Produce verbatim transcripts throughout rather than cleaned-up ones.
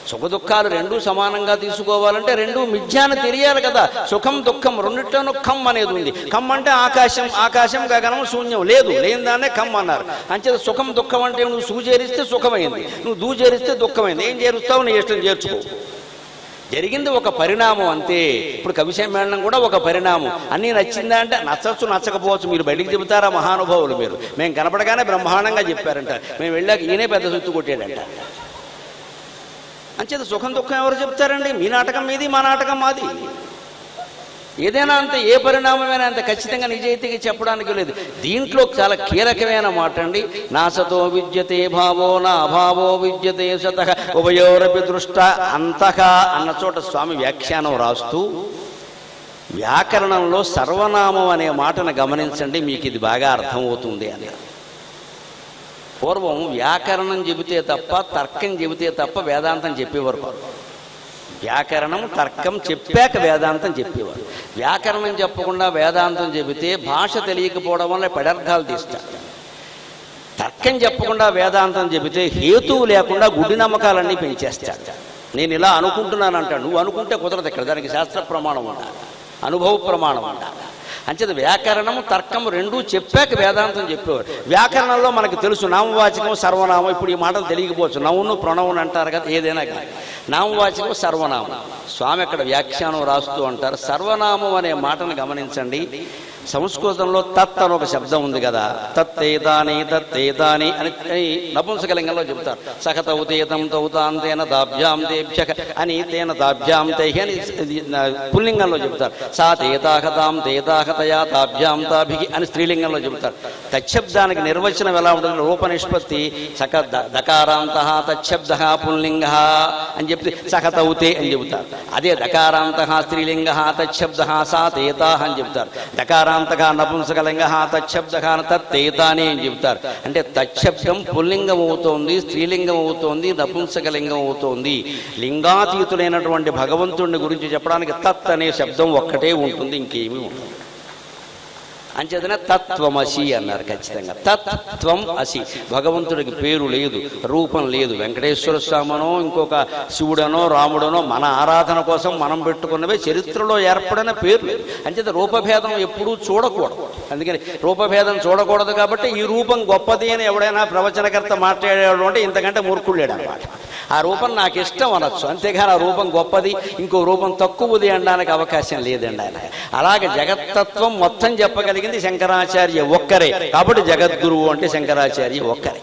సుఖదుఖాలు రెండూ సమానంగా తీసుకోవాలంటే రెండూ మిథ్యాన్ని తెలియాలి కదా. సుఖం దుఃఖం రెండిట్లోనూ ఖమ్ అనేది ఉంది. ఖమ్ అంటే ఆకాశం, ఆకాశం గగనం శూన్యం లేదు, లేని దాన్నే ఖమ్ అన్నారు. అంచేత సుఖం దుఃఖం అంటే నువ్వు సూ చేరిస్తే సుఖమైంది, నువ్వు దూ చేరిస్తే దుఃఖమైంది. ఏం చేరుస్తావు? నీ ఇష్టం చేర్చుకో. జరిగింది ఒక పరిణామం అంతే. ఇప్పుడు కవి సమ్మేళనం కూడా ఒక పరిణామం. అన్నీ నచ్చిందా అంటే నచ్చచ్చు నచ్చకపోవచ్చు. మీరు బయటికి చెబుతారా మహానుభావులు? మీరు మేము కనపడగానే బ్రహ్మాండంగా చెప్పారంట, మేము వెళ్ళాక ఈయనే పెద్ద సుత్తు కొట్టాడంట. అంచేత సుఖం దుఃఖం ఎవరు చెప్తారండి? మీ నాటకం మీది, మా నాటకం మాది. ఏదైనా అంతే, ఏ పరిణామమైనా అంత ఖచ్చితంగా నిజాయితీగా చెప్పడానికి లేదు. దీంట్లో చాలా కీలకమైన మాట అండి. నా సతో విద్యతే భావో నా అభావో విద్యతే సతః ఉభయోరపి దృష్ట అంతః అన్న చోట స్వామి వ్యాఖ్యానం రాస్తూ వ్యాకరణంలో సర్వనామం అనే మాటను గమనించండి, మీకు ఇది బాగా అర్థమవుతుంది అని. పూర్వం వ్యాకరణం చెబితే తప్ప తర్కం చెబితే తప్ప వేదాంతం చెప్పేవారు కాదు. వ్యాకరణం తర్కం చెప్పాక వేదాంతం చెప్పేవారు. వ్యాకరణం చెప్పకుండా వేదాంతం చెబితే భాష తెలియకపోవడం వల్ల పెడర్థాలు తీస్తారు. తర్కం చెప్పకుండా వేదాంతం చెబితే హేతువు లేకుండా గుడ్డి నమ్మకాలన్నీ పెంచేస్తాడు. నేను ఇలా అనుకుంటున్నాను అంటాడు. నువ్వు అనుకుంటే కుదరదు. ఇక్కడ దానికి శాస్త్ర ప్రమాణం ఉండాలి, అనుభవ ప్రమాణం ఉండాలి. అంచేత వ్యాకరణము తర్కము రెండూ చెప్పాక వేదాంతం చెప్పేవారు. వ్యాకరణంలో మనకు తెలుసు నామవాచకం సర్వనామం. ఇప్పుడు ఈ మాటలు తెలియకపోవచ్చు. నవ్వును ప్రణవును అంటారు కదా, ఏదైనా కానీ నామవాచకం సర్వనామం. స్వామి అక్కడ వ్యాఖ్యానం రాస్తూ అంటారు, సర్వనామం అనే మాటను గమనించండి. సంస్కృతంలో తత్ అని ఒక శబ్దం ఉంది కదా, తత్తేతాని తత్తేతాని అని నపుంసకలింగంలో చెబుతారు. సఖ తౌతేతం తౌతాంతేన దాభ్యాం తేభ్యః అని తేన దాభ్యాం తైః అని పుల్లింగంలో చెబుతారు. సా తేతాహతాం తేతాహతయా తాభ్యాం తాభిః అని స్త్రీలింగంలో చెబుతారు. తచ్చబ్దానికి నిర్వచనం ఎలా ఉంటుంది? రూప నిష్పత్తి సఖ దకారాంతః తచ్చబ్దః పుల్లింగః అని చెప్తే సఖ తౌతే అని చెబుతారు. అదే దకారాంతః స్త్రీలింగః తచ్చబ్దః సా తేతాః అని చెబుతారు. దకారా అంతగా నపుంసకలింగ తచ్చబ్దగా తత్తేతాని అని చెబుతారు. అంటే తచ్చబ్దం పుల్లింగం అవుతోంది, స్త్రీలింగం అవుతోంది, నపుంసకలింగం అవుతోంది. లింగాతీతులైనటువంటి భగవంతుడిని గురించి చెప్పడానికి తత్ అనే శబ్దం ఒక్కటే ఉంటుంది, ఇంకేమీ ఉంటుంది. అంచేతన తత్వమసి అన్నారు. ఖచ్చితంగా తత్వం అసి. భగవంతుడికి పేరు లేదు, రూపం లేదు. వెంకటేశ్వర స్వామినో ఇంకొక శివుడనో రాముడనో మన ఆరాధన కోసం మనం పెట్టుకున్నవే, చరిత్రలో ఏర్పడిన పేరు లేదు. అంచేత రూపభేదం ఎప్పుడూ చూడకూడదు. అందుకని రూపభేదం చూడకూడదు కాబట్టి ఈ రూపం గొప్పది అని ఎవడైనా ప్రవచనకర్త మాట్లాడేవాడు అంటే ఇంతకంటే మూర్ఖుడు లేడు అన్నమాట. ఆ రూపం నాకు ఇష్టం అనొచ్చు, అంతేగాని ఆ రూపం గొప్పది ఇంకో రూపం తక్కువది అనడానికి అవకాశం లేదండి ఆయన. అలాగే జగత్తత్వం మొత్తం చెప్పగలిగింది శంకరాచార్య ఒక్కరే. కాబట్టి జగద్గురువు అంటే శంకరాచార్య ఒక్కరే.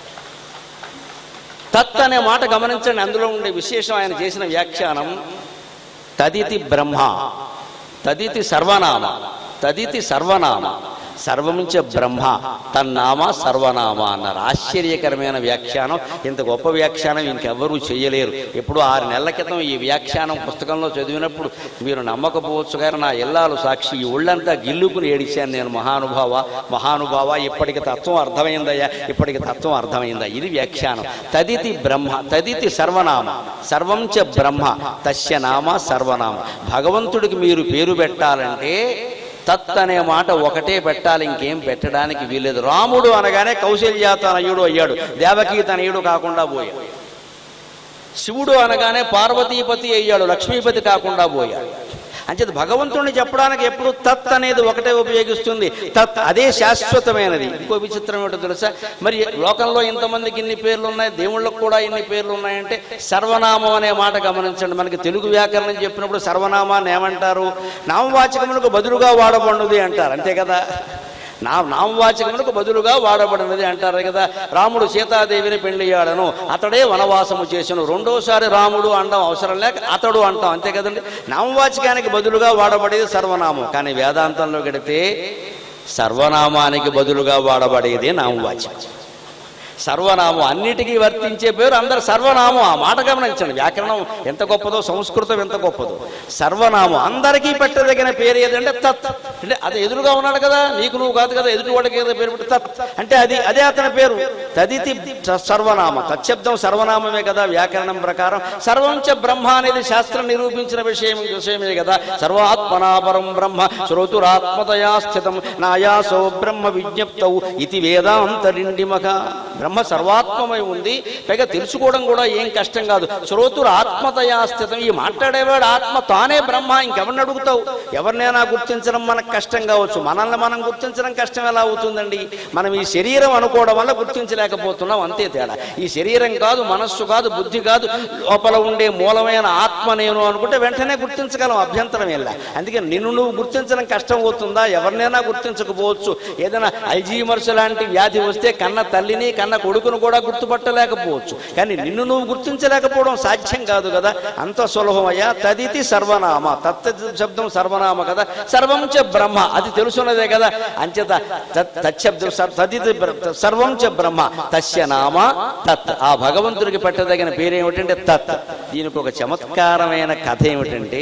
తత్ అనే మాట గమనించండి. అందులో ఉండే విశేషం ఆయన చేసిన వ్యాఖ్యానం. తదితి బ్రహ్మ, తదితి సర్వనామ, తదితి సర్వనామ, సర్వమించ బ్రహ్మ తన్నామ సర్వనామ అన్నారు. ఆశ్చర్యకరమైన వ్యాఖ్యానం. ఇంత గొప్ప వ్యాఖ్యానం ఇంకెవ్వరూ చేయలేరు. ఎప్పుడు ఆరు నెలల క్రితం ఈ వ్యాఖ్యానం పుస్తకంలో చదివినప్పుడు మీరు నమ్మకపోవచ్చు కానీ నా ఇల్లాలు సాక్షి, ఈ ఒళ్ళంతా గిల్లుకుని ఏడిచాను నేను. మహానుభావ మహానుభావ ఇప్పటికి తత్వం అర్థమైందయ్యా, ఇప్పటికి తత్వం అర్థమైందా. ఇది వ్యాఖ్యానం. తదితి బ్రహ్మ, తదితి సర్వనామ, సర్వంచ బ్రహ్మ తస్య నామ సర్వనామ. భగవంతుడికి మీరు పేరు పెట్టాలంటే తత్ అనే మాట ఒకటే పెట్టాలి, ఇంకేం పెట్టడానికి వీలేదు. రాముడు అనగానే కౌశల్యాతనయుడు అయ్యాడు, దేవకీ తనయుడు కాకుండా పోయాడు. శివుడు అనగానే పార్వతీపతి అయ్యాడు, లక్ష్మీపతి కాకుండా పోయాడు. అంచేత భగవంతుడిని చెప్పడానికి ఎప్పుడు తత్ అనేది ఒకటే ఉపయోగిస్తుంది. తత్ అదే శాశ్వతమైనది. ఇంకో విచిత్రం ఏంటో తెలుసా? మరి లోకంలో ఇంతమందికి ఇన్ని పేర్లు ఉన్నాయి, దేవుళ్ళకు కూడా ఇన్ని పేర్లు ఉన్నాయంటే సర్వనామం అనే మాట గమనించండి. మనకి తెలుగు వ్యాకరణం చెప్పినప్పుడు సర్వనామాన్ని ఏమంటారు? నామవాచకములకు బదులుగా వాడబడినది అంటారు, అంతే కదా. నా నామవాచకములకు బదులుగా వాడబడినది అంటారు కదా. రాముడు సీతాదేవిని పెళ్లియాడను, అతడే వనవాసము చేసను. రెండోసారి రాముడు అనడం అవసరం లేక అతడు అంటాం, అంతే కదండి. నామవాచకానికి బదులుగా వాడబడేది సర్వనామం. కానీ వేదాంతంలో గడితే సర్వనామానికి బదులుగా వాడబడేదే నామవాచకం. సర్వనామం అన్నిటికీ వర్తించే పేరు అందరు సర్వనామం. ఆ మాట గమనించండి. వ్యాకరణం ఎంత గొప్పదో, సంస్కృతం ఎంత గొప్పదో. సర్వనామం అందరికీ పెట్టదగిన పేరు ఏదంటే తత్. అంటే అది ఎదురుగా ఉన్నాడు కదా, నీకు నువ్వు కాదు కదా, ఎదుటి వాడికి ఏదో పేరు పెట్టి తత్ అంటే అది అదే అతని పేరు. తదితి సర్వనామ, తచ్చబ్దం సర్వనామమే కదా వ్యాకరణం ప్రకారం. సర్వంచ బ్రహ్మ అనేది శాస్త్రం నిరూపించిన విషయం విషయమే కదా. సర్వాత్మనాపరం బ్రహ్మ శ్రోతురాత్మతయా స్థితం నాయాసో బ్రహ్మ విజ్ఞప్తౌ ఇది వేదాంతరిండిమక. బ్రహ్మ సర్వాత్మమై ఉంది. పైగా తెలుసుకోవడం కూడా ఏం కష్టం కాదు. శ్రోతురు ఆత్మతయా స్థితం. ఈ మాట్లాడేవాడు ఆత్మ తానే బ్రహ్మ. ఇంకెవరిని అడుగుతావు? ఎవరినైనా గుర్తించడం మనకు కష్టం కావచ్చు, మనల్ని మనం గుర్తించడం కష్టం ఎలా అవుతుందండి? మనం ఈ శరీరం అనుకోవడం వల్ల గుర్తించలేకపోతున్నాం, అంతే తేడా. ఈ శరీరం కాదు, మనస్సు కాదు, బుద్ధి కాదు, లోపల ఉండే మూలమైన ఆత్మ నేను అనుకుంటే వెంటనే గుర్తించగలం, అభ్యంతరం ఎలా. అందుకే నిన్ను నువ్వు గుర్తించడం కష్టం అవుతుందా? ఎవరినైనా గుర్తించకపోవచ్చు. ఏదైనా అల్జీమర్స్ లాంటి వ్యాధి వస్తే కన్న తల్లిని కన్న కొడుకును కూడా గుర్తుపట్టలేకపోవచ్చు, కానీ నిన్ను నువ్వు గుర్తించలేకపోవడం సాధ్యం కాదు కదా. అంత సులభమయ్యా. తదితి సర్వనామ. తత్ శబ్దం సర్వనామ కదా. సర్వం చ బ్రహ్మ, అది తెలుసున్నదే కదా. అంచేత తచ్చబ్దం తదితి సర్వం చ బ్రహ్మ తస్య నామ తత్. ఆ భగవంతుడికి పెట్టదగిన పేరేమిటంటే తత్. దీనికి ఒక చమత్కారమైన కథ ఏమిటంటే,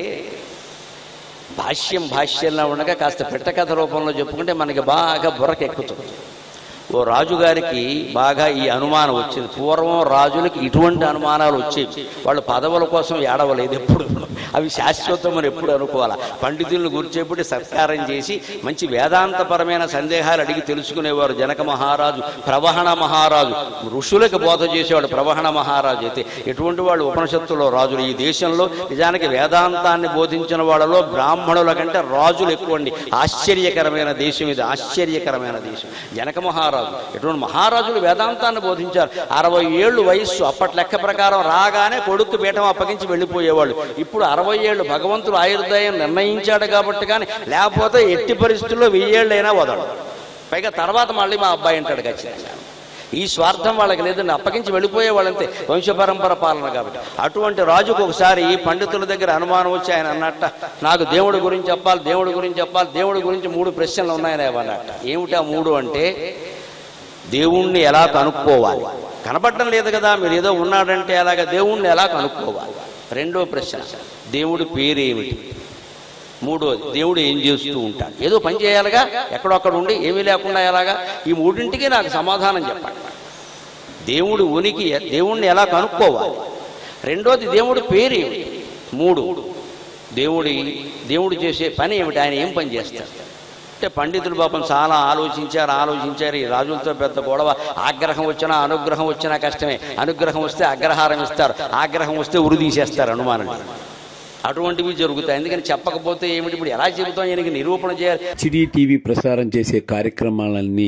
భాష్యం భాష్యంలో ఉండగా కాస్త పెట్ట కథ రూపంలో చెప్పుకుంటే మనకి బాగా బుర్రకెక్కుతుంది. ఓ రాజుగారికి బాగా ఈ అనుమానం వచ్చింది. పూర్వం రాజులకి ఇటువంటి అనుమానాలు వచ్చేవి. వాళ్ళు పదవుల కోసం ఏడవలేదు ఎప్పుడు, అవి శాశ్వతం అని ఎప్పుడు అనుకోవాలి. పండితులను గుర్చేపటి సత్కారం చేసి మంచి వేదాంతపరమైన సందేహాలు అడిగి తెలుసుకునేవారు. జనక మహారాజు, ప్రవహణ మహారాజు ఋషులకు బోధ చేసేవాడు ప్రవహణ మహారాజు. అయితే ఎటువంటి వాళ్ళు ఉపనిషత్తులో రాజులు. ఈ దేశంలో నిజానికి వేదాంతాన్ని బోధించిన వాళ్ళలో బ్రాహ్మణుల కంటే రాజులు ఎక్కువండి. ఆశ్చర్యకరమైన దేశం ఇది, ఆశ్చర్యకరమైన దేశం. జనక మహారాజు ఎటువంటి మహారాజులు వేదాంతాన్ని బోధించారు. అరవై ఏళ్ళు వయస్సు. అప్పటి లెక్క ప్రకారం రాగానే కొడుకు పీఠం అప్పగించి వెళ్ళిపోయేవాళ్ళు. ఇప్పుడు అరవై ఏళ్ళు భగవంతుడు ఆయుర్దాయం నిర్ణయించాడు కాబట్టి, కానీ లేకపోతే ఎట్టి పరిస్థితుల్లో వెయ్యేళ్ళైనా వదలడు. పైగా తర్వాత మళ్ళీ మా అబ్బాయి అంటాడు ఖచ్చితంగా. ఈ స్వార్థం వాళ్ళకి లేదండి, అప్పగించి వెళ్ళిపోయే వాళ్ళంతే, వంశపరంపర పాలన కాబట్టి. అటువంటి రాజుకు ఒకసారి పండితుల దగ్గర అనుమానం వచ్చి ఆయన అన్నట్ట, నాకు దేవుడి గురించి చెప్పాలి, దేవుడి గురించి చెప్పాలి, దేవుడి గురించి మూడు ప్రశ్నలు ఉన్నాయని అన్నట్ట. ఏమిటా మూడు అంటే, దేవుణ్ణి ఎలా కనుక్కోవాలి? కనపడడం లేదు కదా, మీరు ఏదో ఉన్నాడంటే అలాగా దేవుణ్ణి ఎలా కనుక్కోవాలి? రెండో ప్రశ్న, దేవుడి పేరేమిటి? మూడోది, దేవుడు ఏం చేస్తూ ఉంటాడు? ఏదో పని చేయాలిగా, ఎక్కడొక్కడ ఉండి ఏమీ లేకుండా ఎలాగా? ఈ మూడింటికి నాకు సమాధానం చెప్పండి. దేవుడి ఉనికి, దేవుణ్ణి ఎలా కనుక్కోవాలి? రెండోది, దేవుడి పేరేమిటి? మూడు, దేవుడి దేవుడు చేసే పని ఏమిటి? ఆయన ఏం పని చేస్తాడు? అంటే పండితులు పాపం చాలా ఆలోచించారు ఆలోచించారు ఈ రాజులతో పెద్ద గొడవ. ఆగ్రహం వచ్చినా అనుగ్రహం వచ్చినా కష్టమే. అనుగ్రహం వస్తే అగ్రహారం ఇస్తారు, ఆగ్రహం వస్తే ఉరి తీసేస్తారు అనుమానం. అటువంటివి జరుగుతాయి. ఎందుకని చెప్పకపోతే ఏమిటి? ఇప్పుడు ఎలా చెబుతాం? ఈయనకి నిరూపణ చేయాలి. హెచ్డి టీవీ ప్రసారం చేసే కార్యక్రమాలన్నీ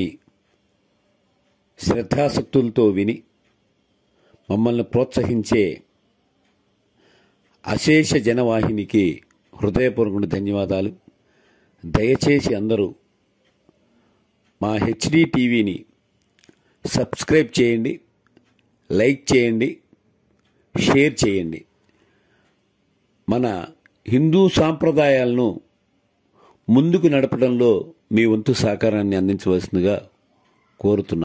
శ్రద్ధాసక్తులతో విని మమ్మల్ని ప్రోత్సహించే అశేష జనవాహినికి హృదయపూర్వక ధన్యవాదాలు. దయచేసి అందరూ మా హెచ్డి టీవీని సబ్స్క్రైబ్ చేయండి, లైక్ చేయండి, షేర్ చేయండి. మన హిందూ సాంప్రదాయాలను ముందుకు నడపడంలో మీ వంతు సహకారాన్ని అందించవలసిందిగా కోరుతున్నాను.